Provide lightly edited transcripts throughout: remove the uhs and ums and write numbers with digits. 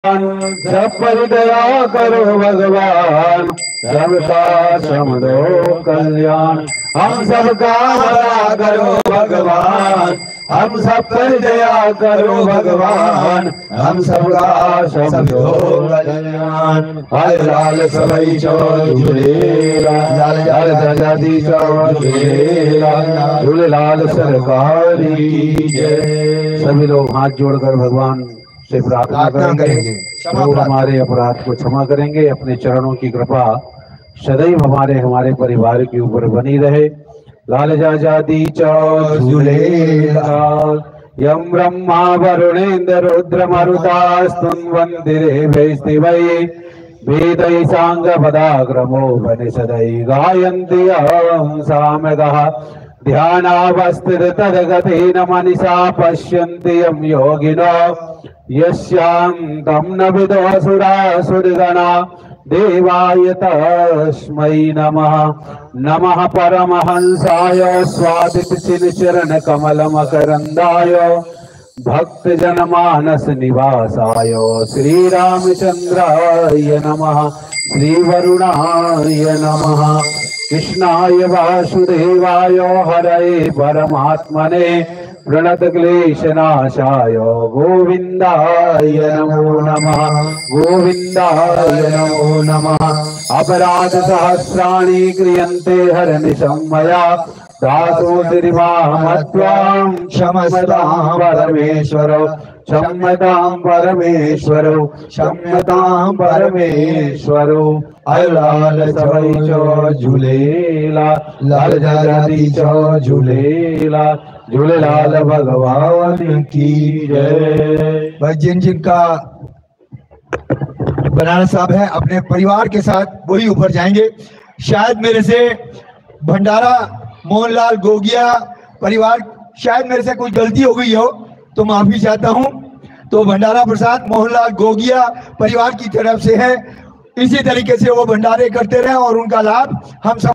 सब पर दया करो भगवान, सबका समझो कल्याण। हम सबका भला करो भगवान, हम सब पर दया करो भगवान, हम सबका समझो कल्याण। हरे लाल सबई चो झूलेलाल, लाल दादी चो झूलेलाल, झूलेलाल सरकार की जय। सभी लोग हाथ जोड़कर भगवान से प्रार्थना करेंगे। प्रभु हमारे अपराध को क्षमा करेंगे। अपने चरणों की कृपा सदैव हमारे परिवार के ऊपर बनी रहे। लाल जादी चौ झूलेलाल। यम ब्रह्मा वरुणेन्द्र रुद्र मरुतास्तुन्वन्दिरे वैस्तिवै वेदै सांग पदाक्रमो वनिषदै गायन्ति अहं सामगः। ध्यानावस्थित तद्गतेन मनसा पश्यन्ति यं योगिनो यस्यान्तं न विदुरसुरासुरगणा। देवाय तस्मै नमः। नमः परमहंसाय स्वादितचिन्चरण कमलमकरन्दाय भक्त जनमानस निवासाय श्रीरामचंद्राय नमः। श्रीवरुणाय नमः। कृष्णाय वासुदेवाय हरये परमात्मने प्रणत क्लेशनाशाय गोविंदाय नमो नमः। गोविंदाय नमो नमः। अपराध सहस्राणि क्रियन्ते हरनिशं मया दासोऽतिरिमामत्वां क्षमतां परमेश्वर। क्षमतां परमेश्वर, क्षमतां परमेश्वर। लाल सबई चो झूलेलाल, लाल जादी चो झूलेलाल, झूलेलाल भगवान की जय। भाई जिनका बनाना साहब है अपने परिवार के साथ वही ऊपर जाएंगे। शायद मेरे से भंडारा मोहनलाल गोगिया परिवार, शायद मेरे से कोई गलती हो गई हो तो माफी चाहता हूं। तो भंडारा प्रसाद मोहनलाल गोगिया परिवार की तरफ से है। इसी तरीके से वो भंडारे करते रहे और उनका लाभ हम सब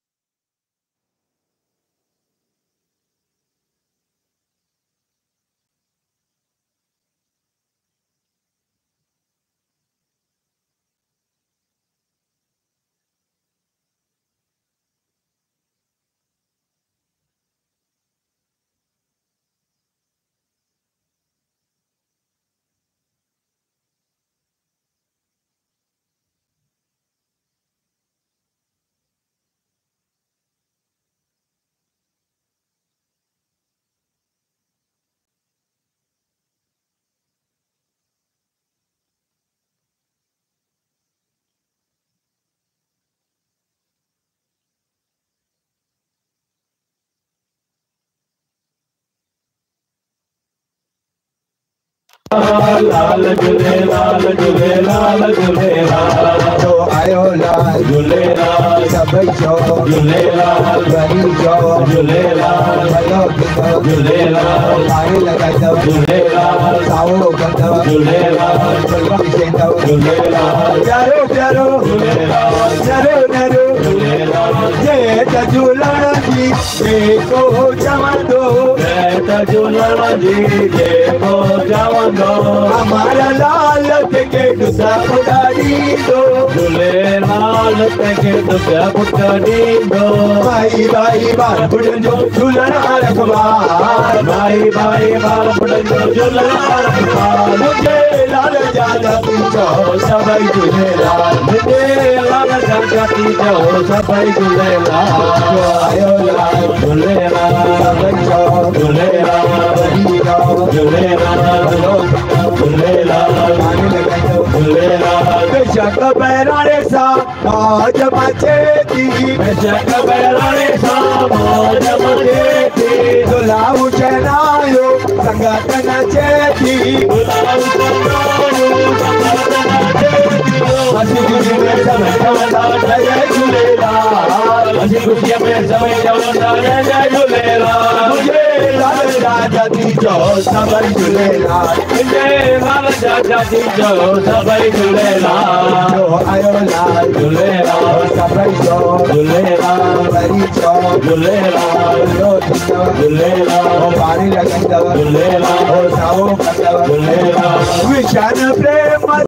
लाल झूलेलाल, झूलेलाल झूलेलाल। तो आयो लाल झूलेलाल सबई चो झूलेलाल, गरी चो झूलेलाल भलो कितो झूलेलाल, आए लगाइतो झूलेलाल सावो करतो झूलेलाल, बलवंत सेतो झूलेलाल प्यारो प्यारो झूलेलाल, नरो नरो झूलेलाल। जय झूलण जी देखो चमंदो, जय झूलण जी देखो जवंदो। हमारा लाल के दुसा पुडारी दो, झूलेलाल तेखे दुसा पुडारी दो। भाई भाई बार बुढ़ो झूलण रखवार, भाई भाई बार बुढ़ो झूलण रखवार। मुझे लाल जादा पूछो सबई झूलेलाल, मुझे लाल जाती जाओ सबई झूलेलाल। आयो लाल झूलेलाल सबई चो झूलेलाल, झूलेलाल झूलेलाल, आने लगाइतो झूलेलाल। बेशक बैराने सा आज मचेती, बेशक बैराने सा मौज मचेती। दुलाऊ चनायो संगत नचेती, दुलाऊ चनायो संगत नचेती। हंसी खुशी में समय जवंदा जय झूलेलाल, हंसी खुशी में समय जवंदा जय झूलेलाल। मुझे लाल राजा जो सभई झूलेलाल झूलेलाल चाचा जी जो सभई झूलेलाल जो आयो लाल झूलेलाल सभई जो झूलेलाल वरी जो झूलेलाल झूलेलाल पानी लॻंदव झूलेलाल साओ कंदव झूलेलाल विशान प्रेम